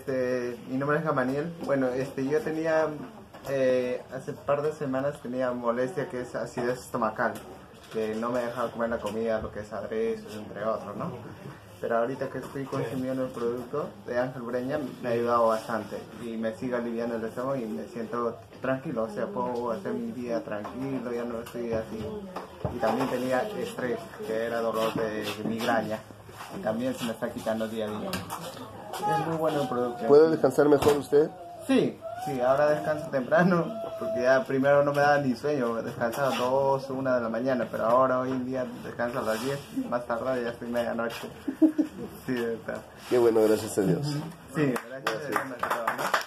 Mi nombre es Gamaniel. Bueno, yo tenía, hace un par de semanas tenía molestia que es acidez estomacal, que no me dejaba comer la comida, lo que es aderezos, entre otros, ¿no? Pero ahorita que estoy consumiendo el producto de Ángel Breña me ha ayudado bastante y me sigue aliviando el estómago y me siento tranquilo, o sea, puedo hacer mi día tranquilo, ya no estoy así. Y también tenía estrés, que era dolor de migraña, y también se me está quitando día a día. Es muy bueno el producto. ¿Puede descansar mejor usted? Sí, sí, ahora descanso temprano, porque ya primero no me daba ni sueño, descansaba 2 o 1 de la mañana, pero ahora hoy en día descanso a las 10, más tarde ya estoy medianoche. Sí, de verdad. Qué bueno, gracias a Dios. Sí, gracias a Dios, ¿no?